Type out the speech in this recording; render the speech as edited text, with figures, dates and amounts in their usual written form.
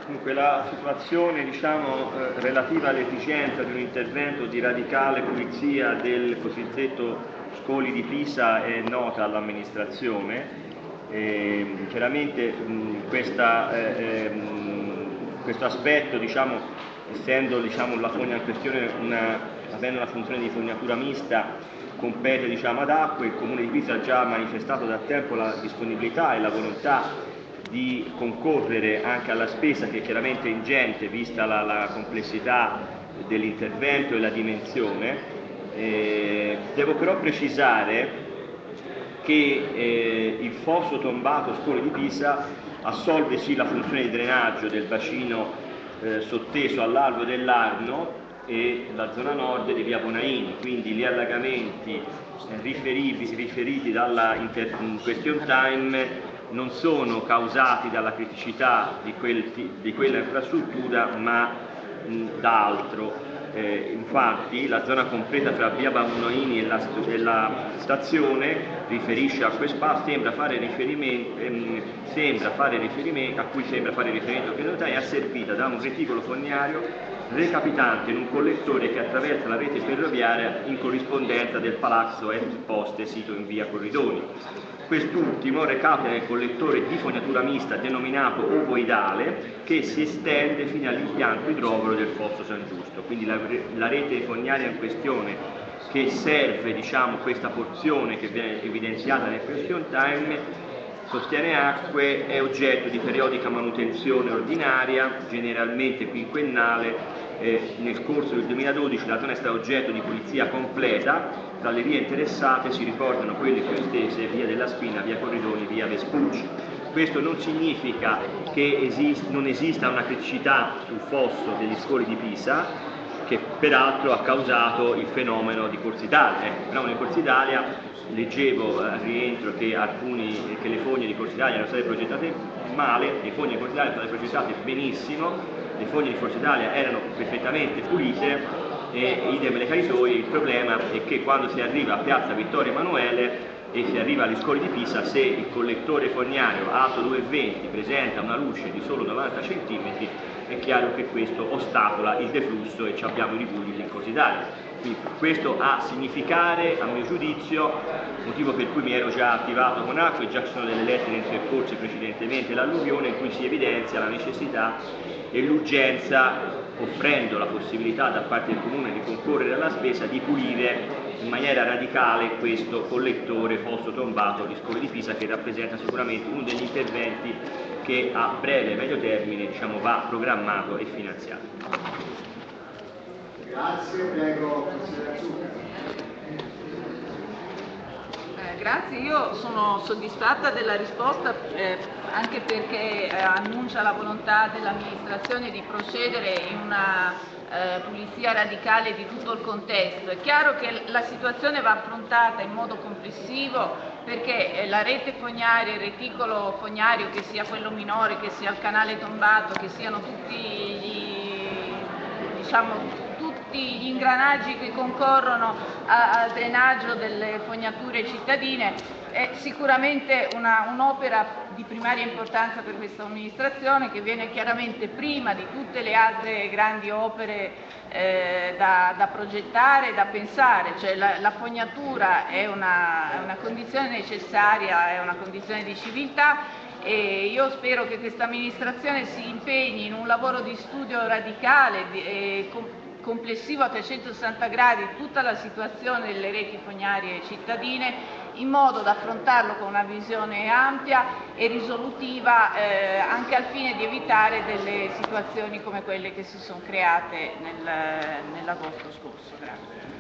Dunque, la situazione relativa all'efficienza di un intervento di radicale pulizia del cosiddetto Scoli di Pisa è nota all'amministrazione. Chiaramente questo aspetto, essendo la fogna in questione avendo una funzione di fognatura mista, compete ad Acque. Il Comune di Pisa ha già manifestato da tempo la disponibilità e la volontà di concorrere anche alla spesa, che è chiaramente ingente vista la complessità dell'intervento e la dimensione. Devo però precisare che il fosso tombato Scoli di Pisa assolve sì la funzione di drenaggio del bacino sotteso all'alveo dell'Arno e la zona nord di via Bonaini, quindi gli allagamenti riferiti dalla question time non sono causati dalla criticità di quella infrastruttura, ma da altro. Infatti la zona compresa tra via Bonaini e la stazione riferisce a quest'SPA, sembra fare riferimento è asservita da un reticolo fognario recapitante in un collettore che attraversa la rete ferroviaria in corrispondenza del palazzo ex poste sito in via Corridoni. Quest'ultimo recapita nel collettore di fognatura mista denominato ovoidale, che si estende fino all'impianto idrovoro del fosso San Giusto. Quindi la rete fognaria in questione, che serve questa porzione che viene evidenziata nel question time, sostiene Acque, è oggetto di periodica manutenzione ordinaria, generalmente quinquennale. Nel corso del 2012 la zona è stata oggetto di pulizia completa. Tra le vie interessate si ricordano quelle più estese: via della Spina, via Corridoni, via Vespucci. Questo non significa che non esista una criticità sul fosso degli Scoli di Pisa, che peraltro ha causato il fenomeno di Corso Italia. Il fenomeno di Corso Italia, leggevo al rientro che le fogne di Corso Italia erano state progettate male. Le fogne di Corso Italia sono state progettate benissimo, le fogne di Forza Italia erano perfettamente pulite, e idem le Caritoi. Il problema è che quando si arriva a piazza Vittorio Emanuele e si arriva agli Scoli di Pisa, se il collettore fognario alto 2,20 presenta una luce di solo 90 cm, è chiaro che questo ostacola il deflusso e abbiamo i ripulliti in Corso Italia. Quindi questo ha a significare, a mio giudizio, motivo per cui mi ero già attivato con Acque, già ci sono delle lettere intercorse precedentemente l'alluvione, in cui si evidenzia la necessità e l'urgenza, offrendo la possibilità da parte del Comune di concorrere alla spesa, di pulire in maniera radicale questo collettore fosso tombato di Scoli di Pisa, che rappresenta sicuramente uno degli interventi che a breve e medio termine va programmato e finanziato. Grazie, prego, consigliere Zucca. Grazie, io sono soddisfatta della risposta, anche perché annuncia la volontà dell'amministrazione di procedere in una pulizia radicale di tutto il contesto. È chiaro che la situazione va affrontata in modo complessivo, perché la rete fognaria, il reticolo fognario, che sia quello minore, che sia il canale tombato, che siano tutti gli ingranaggi che concorrono al drenaggio delle fognature cittadine, è sicuramente un'opera di primaria importanza per questa amministrazione, che viene chiaramente prima di tutte le altre grandi opere da progettare e da pensare. Cioè la fognatura è una condizione necessaria, è una condizione di civiltà, e io spero che questa amministrazione si impegni in un lavoro di studio radicale e complessivo a 360 gradi tutta la situazione delle reti fognarie cittadine, in modo da affrontarlo con una visione ampia e risolutiva, anche al fine di evitare delle situazioni come quelle che si sono create nell'agosto scorso. Grazie.